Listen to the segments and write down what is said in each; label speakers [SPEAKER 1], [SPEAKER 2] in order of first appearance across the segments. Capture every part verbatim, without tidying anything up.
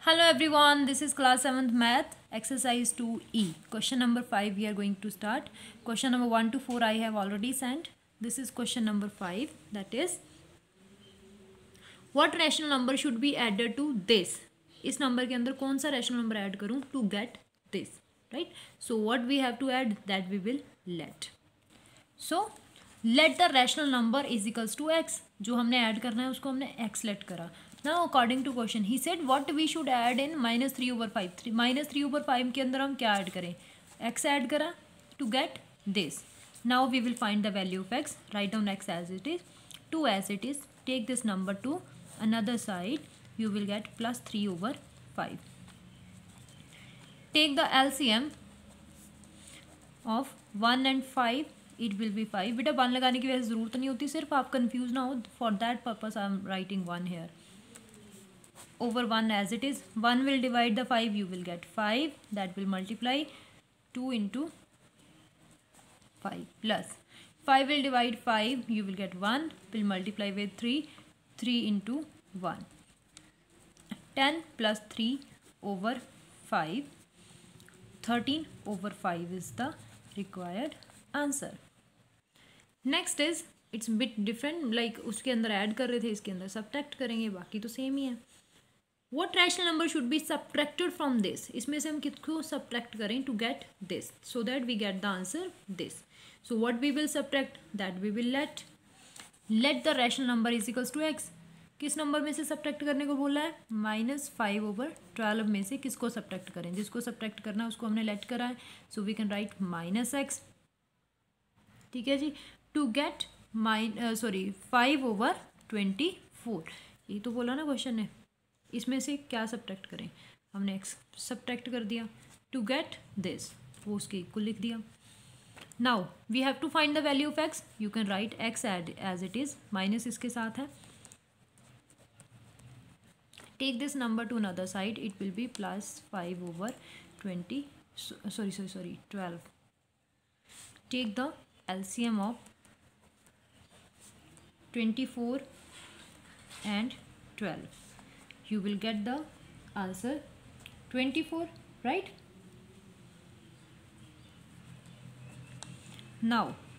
[SPEAKER 1] Hello everyone, this is class seventh math exercise two E. Question number five we are going to start. Question number one to four I have already sent. This is question number five, that is what rational number should be added to this. इस number के अंदर कौन सा rational number add करूँ to get this, right. So what we have to add that we will let. So let the rational number is equals to x. जो हमने add करना है उसको हमने एक्स लेट करा. Now according to question he said what we should add in minus three over five. Three minus three over five के अंदर हम क्या ऐड करें, x ऐड करा to get this. Now we will find the value of x. Write down x as it is, two as it is. Take this number to another side. You will get plus three over five. Take the L C M of one and five. It will be five. बेटा one लगाने की वैसे ज़रूरत नहीं होती, सिर्फ आप confuse ना हो. For that purpose I am writing one here. Over one as it is. one will divide the five, you will get five. That will multiply two into five plus five will divide five, you will get one. Will multiply with three. three into one. ten plus three over five. thirteen over five is the required answer. Next is it's bit different. Like उसके अंदर add कर रहे थे, इसके अंदर subtract करेंगे, बाकी तो सेम ही है. What rational number should be subtracted from this? इसमें से हम किसको subtract करें to get this, so that we get the answer this. So what we will subtract, that we will let. Let the rational number is equals to x. किस number में से subtract करने को बोला है, माइनस फाइव ओवर ट्वेल्व में से किसको subtract करें. जिसको subtract करना है उसको हमने let करा है, so we can write minus x. ठीक है जी. To get mine sorry five over twenty four. ये तो बोला ना क्वेश्चन ने, इसमें से क्या सब्ट्रैक्ट करें. हमने एक्स सब्ट्रैक्ट कर दिया टू गेट दिस, वो उसके इक्वल लिख दिया. Now we have to find the value of x. You can write x add as it is, minus इसके साथ है. Take this number to another side. It will be plus five over twenty sorry sorry sorry twelve. Take the LCM of twenty four and twelve. You will get the answer twenty-four, right? Now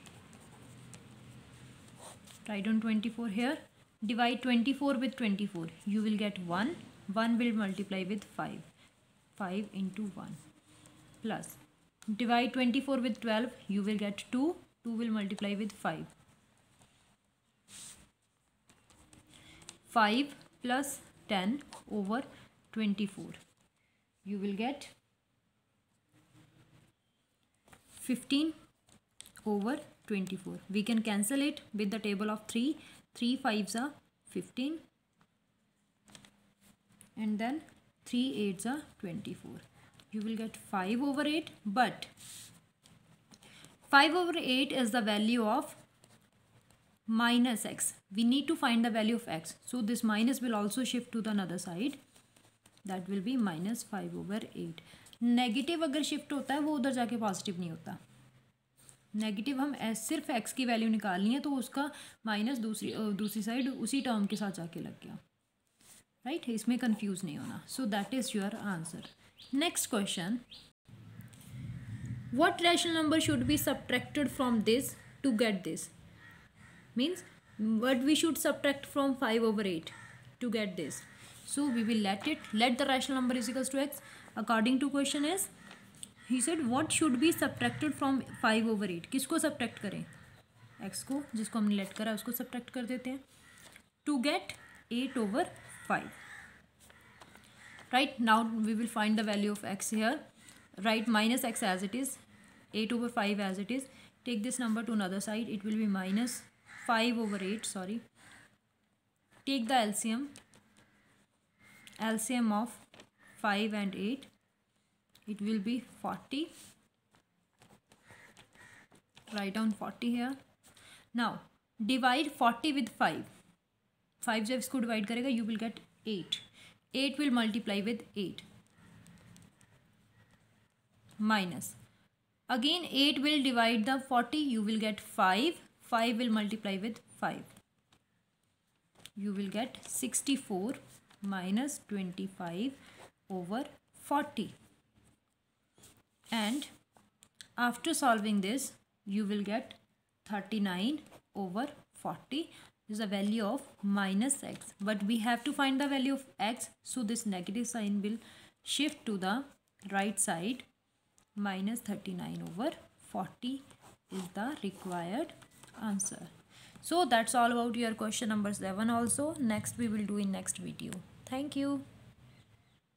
[SPEAKER 1] write down twenty-four here. Divide twenty-four with twenty-four. You will get one. one will multiply with five. five into one plus divide twenty-four with twelve. You will get two. two will multiply with five. five plus ten over twenty-four. You will get fifteen over twenty-four. We can cancel it with the table of three. three fives are fifteen and then three eights are twenty-four. You will get five over eight, but five over eight is the value of minus x. We need to find the value of x, so this minus will also shift to the another side. That will be minus five over eight. Negative अगर shift होता है वो उधर जाके positive नहीं होता. Negative हम S सिर्फ x की वैल्यू निकालनी है तो उसका माइनस दूसरी दूसरी साइड उसी टर्म के साथ जाके लग गया, राइट right? इसमें कंफ्यूज नहीं होना. So that is your answer. Next question, what rational number should be subtracted from this to get this. Means what we should subtract from five over eight to get this. So we will let it. Let the rational number is equals to x. According to question is, he said what should be subtracted from five over eight. किसको subtract करें, x को, जिसको हमने let करा उसको subtract कर देते हैं to get eight over five. Right, now we will find the value of x here. Write minus x as it is, eight over five as it is. Take this number to another side. It will be minus five over eight, sorry. Take the L C M. L C M of five and eight. It will be forty. Write down forty here. Now divide forty with five. five जब इसको divide करेगा you will get eight. eight will multiply with eight. Minus. Again eight will divide the forty. You will get five. five will multiply with five. You will get sixty-four minus twenty-five over forty. And after solving this, you will get thirty-nine over forty. This is a value of minus x. But we have to find the value of x. So this negative sign will shift to the right side. Minus thirty-nine over forty is the required answer. So that's all about your question number seven also. Next we will do in next video. Thank you.